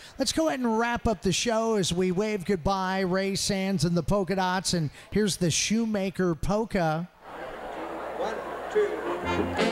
Let's go ahead and wrap up the show as we wave goodbye. Ray Sands and the Polka Dots, and here's the Shoemaker Polka. 1, 2.